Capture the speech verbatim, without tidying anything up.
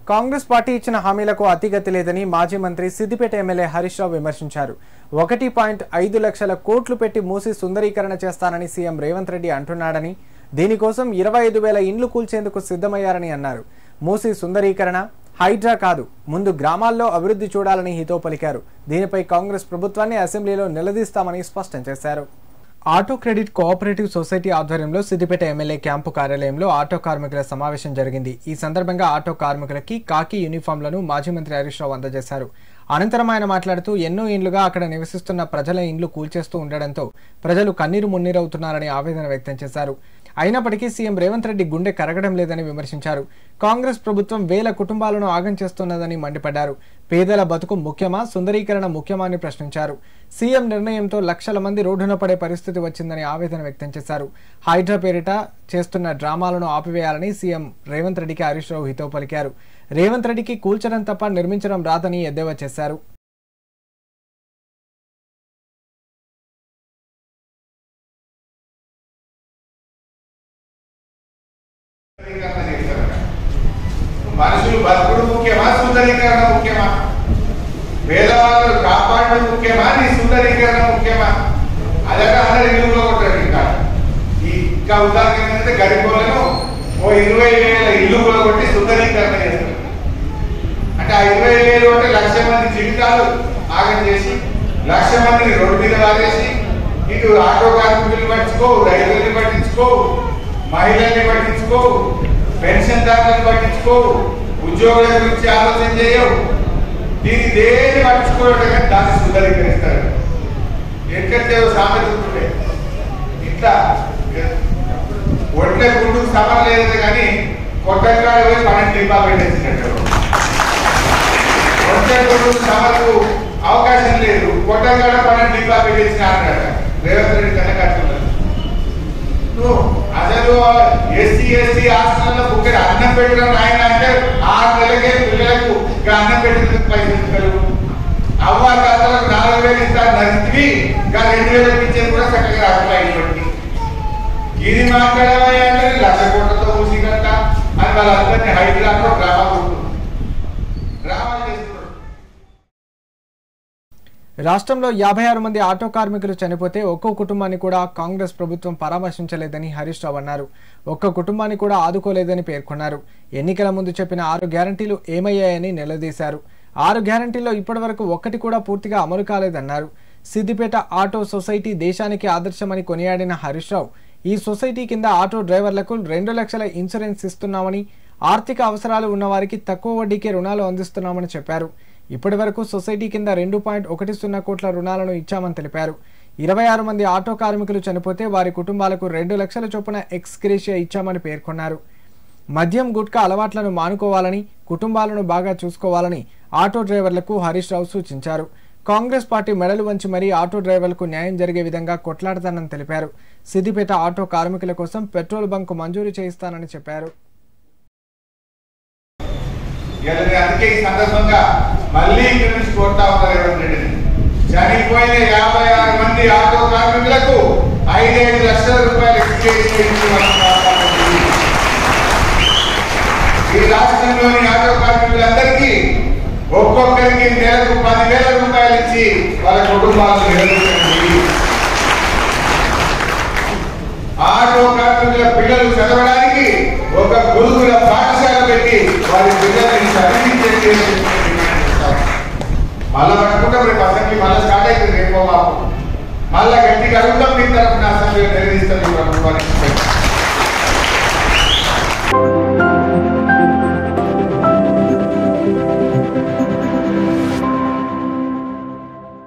Congress party ఇచ్చిన హామీలకు అతిగతి లేదని మాజీ మంత్రి సిద్దిపేట ఎమ్మెల్యే హరీష్ రావు విమర్శించారు. ఒకటి పాయింట్ ఐదు లక్షల కోట్లు పెట్టి మూసి సుందరీకరణ చేస్తానని సీఎం రేవంత్ రెడ్డి అంటున్నాడని, దీనికోసం ఇరవై ఐదు వేల ఇండ్లు కూల్చేందుకు సిద్ధమయ్యారని అన్నారు. మూసి సుందరీకరణ హైడ్రా కాదు, ముందు గ్రామాల్లో అభివృద్ధి చూడాలని హితో పలికారు. దీనిపై కాంగ్రెస్ ప్రభుత్వాన్ని అసెంబ్లీలో నిలదీస్తామని స్పష్టం చేశారు. ఆటో క్రెడిట్ కోఆపరేటివ్ సొసైటీ ఆధ్వర్యంలో సిద్దిపేట ఎమ్మెల్యే క్యాంపు కార్యాలయంలో ఆటో కార్మికుల సమావేశం జరిగింది. ఈ సందర్భంగా ఆటో కార్మికులకి కాకి యూనిఫామ్లను మాజీ మంత్రి హరీష్ రావు అందజేశారు. అనంతరం ఆయన మాట్లాడుతూ ఎన్నో ఇండ్లుగా అక్కడ నివసిస్తున్న ప్రజల ఇండ్లు కూల్చేస్తూ ఉండడంతో ప్రజలు కన్నీరు మున్నీరవుతున్నారని ఆవేదన వ్యక్తం చేశారు. అయినప్పటికీ సీఎం రేవంత్ రెడ్డి గుండె కరగడం లేదని విమర్శించారు. కాంగ్రెస్ ప్రభుత్వం వేల కుటుంబాలను ఆగం చేస్తున్నదని మండిపడ్డారు. పేదల బతుకు ముఖ్యమా, సుందరీకరణ ముఖ్యమా అని ప్రశ్నించారు. సీఎం నిర్ణయంతో లక్షల మంది రోడ్డున పడే పరిస్థితి వచ్చిందని ఆవేదన వ్యక్తం చేశారు. హైడ్రా పేరిట చేస్తున్న డ్రామాలను ఆపివేయాలని సీఎం రేవంత్ రెడ్డికి హరీష్ రావు హితో పలికారు. రేవంత్ రెడ్డికి కూల్చడం తప్ప నిర్మించడం రాదని ఎద్దేవా చేశారు. మనుషులు బతుకుడు ముఖ్యమా, సుందరీకరణ ముఖ్యమా? పేదవాళ్ళు కాపాడడం ముఖ్యమా, నీ సుందరీకరణ ముఖ్యమా? అదొక అందరు ఇల్లు కొట్టారు. ఇంకా ఇంకా ఉదాహరణ ఏంటంటే గడిపోలను ఓ ఇరవై వేల ఇల్లు కూడా కొట్టి సుందరీకరణ చేస్తారు. అంటే ఆ ఇరవై వేలు అంటే లక్ష మంది జీవితాలు ఆగం చేసి లక్ష మందిని రోడ్డు మీద వారేసి ఇటు ఆటో కార్మికులు పట్టించుకోవు, రైతుల్ని పట్టించుకోవు, మహిళల్ని పట్టించుకోవు, పెన్షన్ దారులను పట్టించుకోవు, ఉద్యోగుల గురించి ఆలోచన చేయవు. దీన్ని దేన్ని పట్టించుకోవడం కానీ దాన్ని సుందరీకరిస్తారు. ఎక్కడితే సామెత ఉంటుండే ఇట్లా ఒంట్లే గుండుకు సమర్ లేదు కానీ కొట్టంగాడ పోయి పన్నెండు దీపాలు పెట్టేసినట్టు. ఒంట్లే గుండుకు సమర్కు అవకాశం లేదు, కొట్టంగాడ పన్నెండు దీపాలు పెట్టేసిన అన్నాడు రేవంత్ రెడ్డి కన్నా కట్టున్నారు. అసలు ఎస్సీ ఎస్సీ హాస్టల్లో బుక్కడి అన్నం పెట్టడం ఆయన అంటే ఆరు నెలలకే పిల్లలకు అన్నం పెట్టేందుకు పైసలు అవ్వ తాతలకు నాలుగు వేలు ఇస్తారు నచ్చి ఇంకా రెండు వేలకు ఇచ్చేది కూడా చక్కగా రాకపోయింది. ఇది మాట్లాడమని అంటే లక్ష కోట్లతో మూసి కట్ట అని వాళ్ళందరినీ హైదరాబాద్లో డ్రామా కొడుతుంది, డ్రామా చేస్తున్నారు. రాష్ట్రంలో యాభై ఆరు మంది ఆటో కార్మికులు చనిపోతే ఒక్కో కుటుంబాన్ని కూడా కాంగ్రెస్ ప్రభుత్వం పరామర్శించలేదని హరీష్ రావు అన్నారు. ఒక్క కుటుంబాన్ని కూడా ఆదుకోలేదని పేర్కొన్నారు. ఎన్నికల ముందు చెప్పిన ఆరు గ్యారంటీలు ఏమయ్యాయని నిలదీశారు. ఆరు గ్యారంటీల్లో ఇప్పటి వరకు ఒక్కటి కూడా పూర్తిగా అమలు కాలేదన్నారు. సిద్దిపేట ఆటో సొసైటీ దేశానికి ఆదర్శమని కొనియాడిన హరీష్ రావు ఈ సొసైటీ కింద ఆటో డ్రైవర్లకు రెండు లక్షల ఇన్సూరెన్స్ ఇస్తున్నామని, ఆర్థిక అవసరాలు ఉన్నవారికి తక్కువ వడ్డీకే రుణాలు అందిస్తున్నామని చెప్పారు. ఇప్పటి వరకు సొసైటీ కింద రెండు పాయింట్ ఒకటి సున్నా కోట్ల రుణాలను ఇచ్చామని తెలిపారు. ఇరవై ఆరు మంది ఆటో కార్మికులు చనిపోతే వారి కుటుంబాలకు రెండు లక్షల చొప్పున ఎక్స్ గ్రేషియా ఇచ్చామని పేర్కొన్నారు. మద్యం గుట్కా అలవాట్లను మానుకోవాలని, కుటుంబాలను బాగా చూసుకోవాలని ఆటో డ్రైవర్లకు హరీష్ రావు సూచించారు. కాంగ్రెస్ పార్టీ మెడలు వంచి మరీ ఆటో డ్రైవర్లకు న్యాయం జరిగే విధంగా కొట్లాడతానని తెలిపారు. సిద్దిపేట ఆటో కార్మికుల కోసం పెట్రోల్ బంక్ మంజూరు చేయిస్తానని చెప్పారు. అందుకే ఈ సందర్భంగా మళ్ళీ ఇక్కడి నుంచి కోరుతా ఉన్నారు రేవంత్ రెడ్డిని. చనిపోయిన యాభై ఆరు మంది ఆటో కార్మికులకు ఐదైదు లక్షల రూపాయలు ఈ రాష్ట్రంలోని ఆటో కార్మికులందరికీ ఒక్కొక్కరికి నెలకు పదివేల రూపాయలు ఇచ్చి వాళ్ళ కుటుంబాలను నిలబెట్టండి. ఆటో కార్మికుల పిల్లలు చదవడానికి ఒక గురుకుల పాఠశాల పెట్టి వారి పిల్లల్ని చదివించే మళ్ళా పట్టుకుంటే రేపు అసెంబ్లీ మళ్ళీ స్టార్ట్ అవుతుంది. రేపో మాకు మళ్ళా గట్టిగా అడుగుతాం మీ తరఫున అసెంబ్లీ నిర్వహిస్తాం.